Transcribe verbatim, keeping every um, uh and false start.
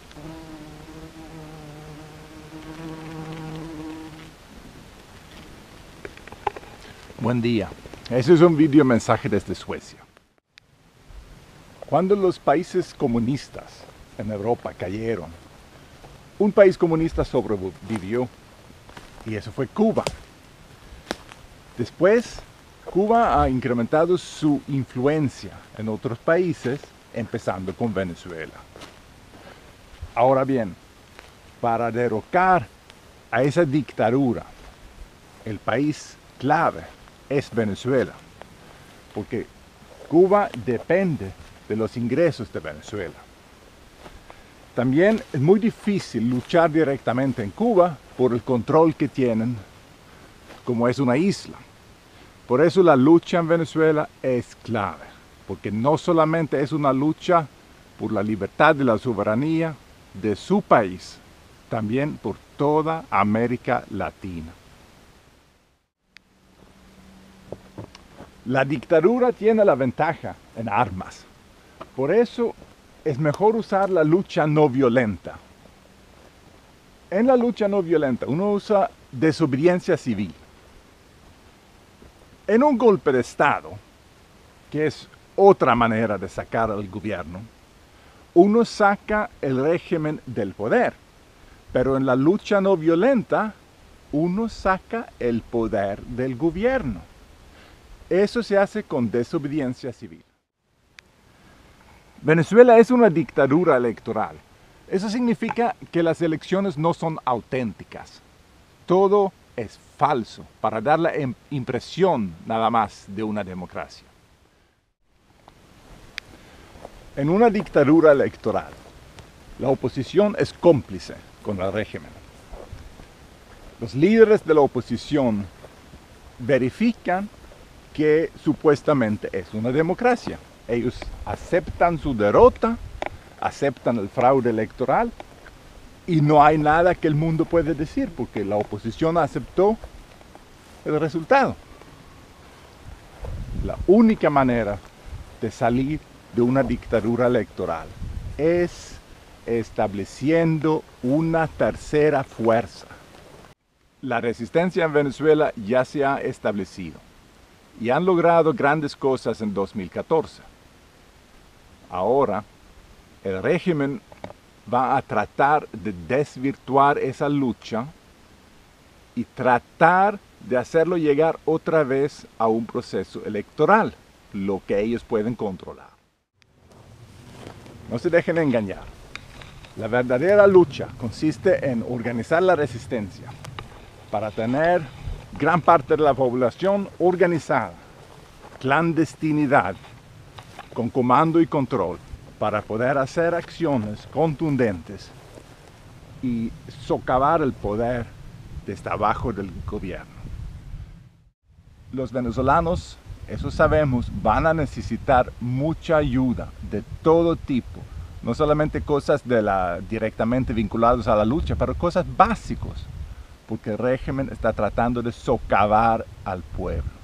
Buen día. Este es un video mensaje desde Suecia. Cuando los países comunistas en Europa cayeron, un país comunista sobrevivió y eso fue Cuba. Después, Cuba ha incrementado su influencia en otros países, empezando con Venezuela. Ahora bien, para derrocar a esa dictadura, el país clave es Venezuela, porque Cuba depende de los ingresos de Venezuela. También es muy difícil luchar directamente en Cuba por el control que tienen, como es una isla. Por eso la lucha en Venezuela es clave, porque no solamente es una lucha por la libertad y la soberanía de su país, también por toda América Latina. La dictadura tiene la ventaja en armas. Por eso es mejor usar la lucha no violenta. En la lucha no violenta uno usa desobediencia civil. En un golpe de Estado, que es otra manera de sacar al gobierno, uno saca el régimen del poder. Pero en la lucha no violenta, uno saca el poder del gobierno. Eso se hace con desobediencia civil. Venezuela es una dictadura electoral. Eso significa que las elecciones no son auténticas. Todo es falso para dar la impresión nada más de una democracia. En una dictadura electoral, la oposición es cómplice con el régimen. Los líderes de la oposición verifican que supuestamente es una democracia. Ellos aceptan su derrota, aceptan el fraude electoral y no hay nada que el mundo puede decir porque la oposición aceptó el resultado. La única manera de salir de una dictadura electoral es estableciendo una tercera fuerza. La resistencia en Venezuela ya se ha establecido y han logrado grandes cosas en dos mil catorce. Ahora, el régimen va a tratar de desvirtuar esa lucha y tratar de hacerlo llegar otra vez a un proceso electoral, lo que ellos pueden controlar. No se dejen engañar. La verdadera lucha consiste en organizar la resistencia para tener gran parte de la población organizada, clandestinidad, con comando y control, para poder hacer acciones contundentes y socavar el poder desde abajo del gobierno. Los venezolanos, eso sabemos, van a necesitar mucha ayuda de todo tipo, no solamente cosas de la, directamente vinculadas a la lucha, pero cosas básicas, porque el régimen está tratando de socavar al pueblo.